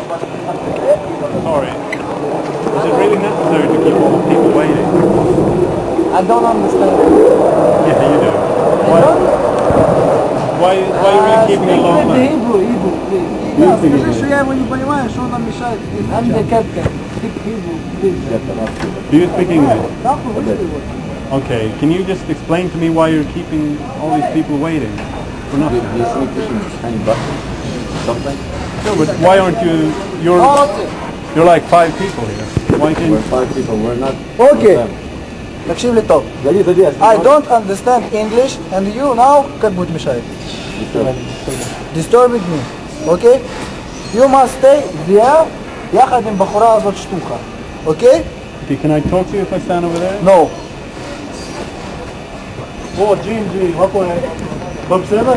Sorry. Is it really necessary to keep all the people waiting? I don't understand. Yeah, you do. Why are you keeping it long? Hebrew, please. Скажи, что я его не понимаю, что он нам мешает. I'm the captain. Speak Hebrew, please. Do you speak English? Да, вышли его. Okay, can you just explain to me why you're keeping all these people waiting? For nothing. No, but why aren't you? You're like 5 people here. Why can't We're 5 people. We're not. Okay. תקשיב לי טוב. I don't understand English and you now как будет мешать? Disturbing me. Okay? You must stay there יחד עם בחורה הזאת שטוחה. Okay? Okay, can I talk to you if I stand over there? No. או, ג'י, מה קורה? הכל בסדר?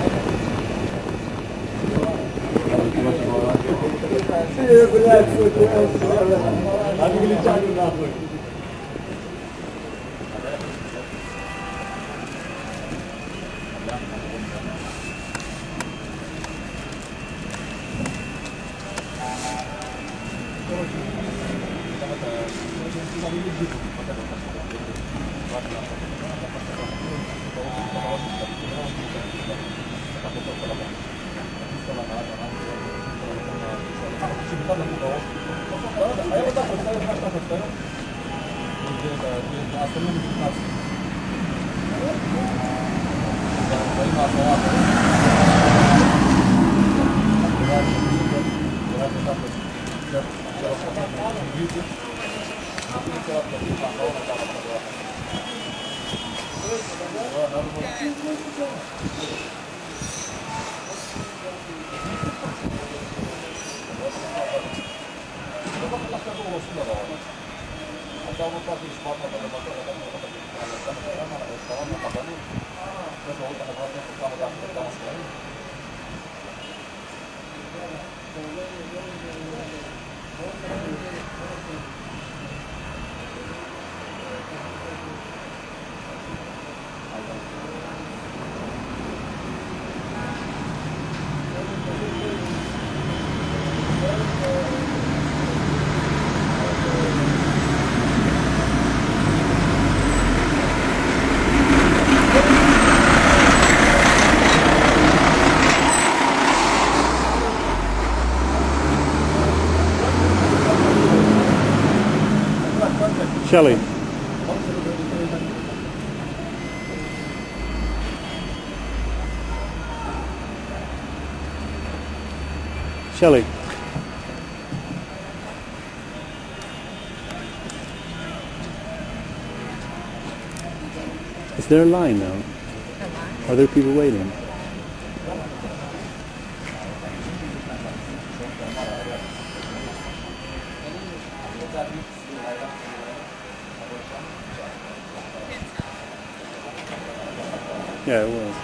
Shelley. Shelley. Is there a line now? Are there people waiting? Yeah, it was.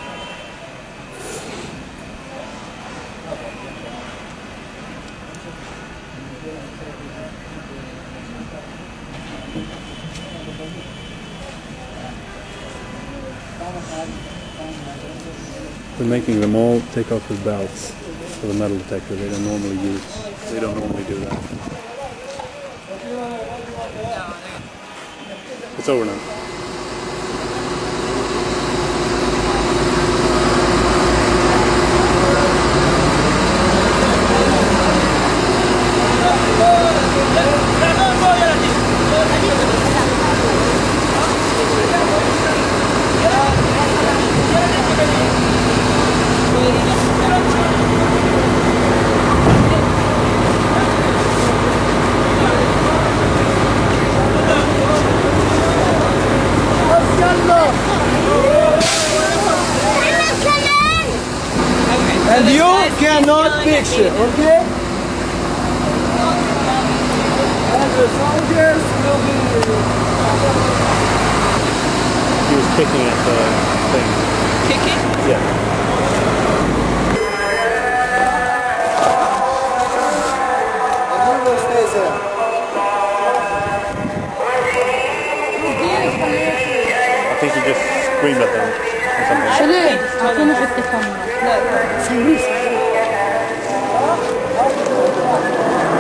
They're making them all take off their belts for the metal detector. They don't normally do that. It's over now. And you cannot picture, okay? And the soldiers will be... He was kicking at the thing. Kicking? Yeah. And you will stay there. I think he just screamed at them or something. No. Right?